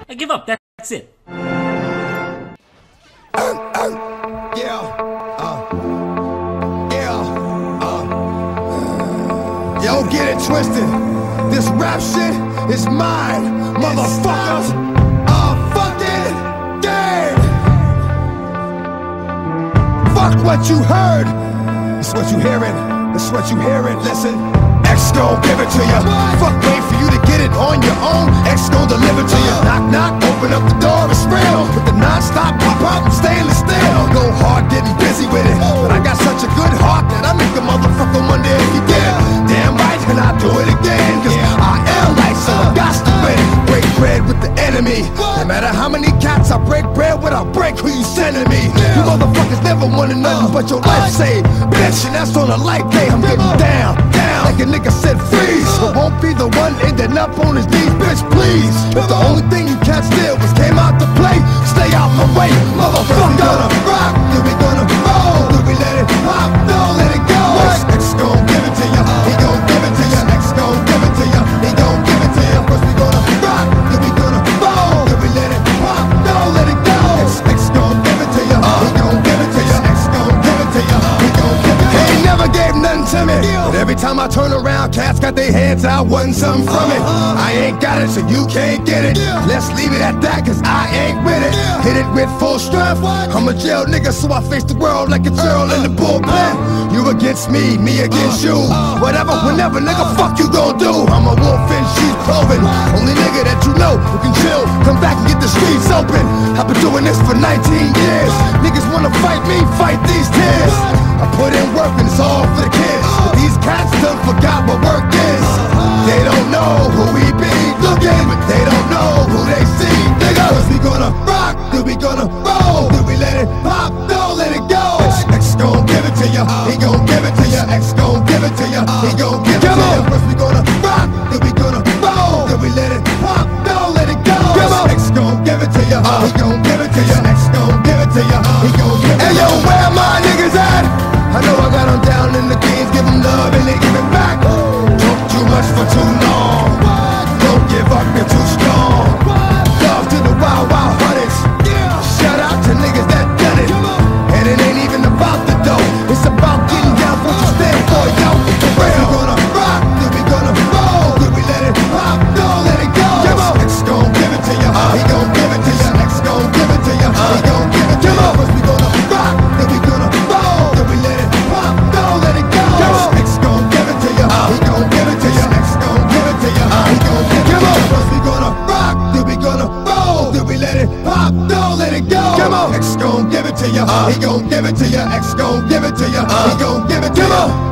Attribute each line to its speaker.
Speaker 1: I give up. That's it.
Speaker 2: Yo, get it twisted. This rap shit is mine, motherfuckers. Fucking game. Fuck what you heard. It's what you hearing. It's what you hearing. Listen, X gon' give it to ya. Fuck, wait for you to get it on your own. X gon' deliver to ya. Knock, knock, open up the door, it's real. With the non-stop pop-up and stainless steel. Go hard getting busy with it, but I got such a good heart that I make a motherfucker wonder if you did. Damn right, and I do it again, cause I am like, so I got to win. Break bread with the enemy. No matter how many cats I break bread with, I'll break who you sending me. You motherfuckers never wanted nothing but your life saved, bitch, and that's on a light day. I'm getting down, down, like a nigga said freeze. But won't be the one ending up on his knees, bitch, please. If the only thing you can't steal was came out to play, stay out my way, motherfucker. Gonna rock, then we gonna roll, then we let it pop, don't let it go. X gon' give it to ya, he gon' give it to ya. X gon' give it to ya, he gon' give it to ya. First we gonna rock, then we gonna roll, then we let it pop, don't let it go. X gon' give it to ya, he gon' give it to ya. X gon' give it to ya, he gon' give it to ya. He ain't never gave nothing to me, but every time I turn around, cats got their hands out, wanting something from it. I ain't got it, so you can't get it. Let's leave it at that, cause I ain't with it. Hit it with full strength. I'm a jail nigga, so I face the world like a girl in the bullpen. You against me, me against you. Whatever, whenever, nigga, fuck you gon' do. I'm a wolf in sheep's clothing. Only nigga that you know who can chill. Come back and get the streets open. I've been doing this for 19 years. Niggas wanna fight me, fight these tears. I put in work and it's all for the kids. But these cats done forgot what work is. They don't know who we be looking, but they don't know who they see. Niggas, we gonna rock, then we gonna roll, then we let it pop, don't let it go. X gon' give it to ya, he gon' give it to ya. X gon' give it to ya, he gon' give it to ya. First we gonna rock, then we gonna roll, then we let it pop, don't let it go. X gon' give it to ya, he gon' give it to ya. X gon' give it to ya, he gon' give it to ya. Hey yo, where my niggas at? I know I got them down in the greens, give them love and they give it back. Talk too much for too long, don't give up, you're too strong. Love to the wild, wild hunters. Shout out to niggas that done it. And it ain't even about the dough, it's about getting down for what you stand for, yo. For real. We gonna rock, then we gonna roll, then we let it pop, don't let it go. X gon' give it to ya, he gon' give it to ya. X gon' give it to ya, he gon' give it to ya. First we gonna rock, then we gonna roll, then we let it pop, don't let it go. X gon' give it to ya, he gon' give it to ya. X gon' give it to ya, he gon' give it to ya. First we gonna rock, then we gonna roll, then we let it pop, don't let it go. X gon' give it to ya, he gon' give it to ya. X gon' give it to ya, he gon' give it to ya.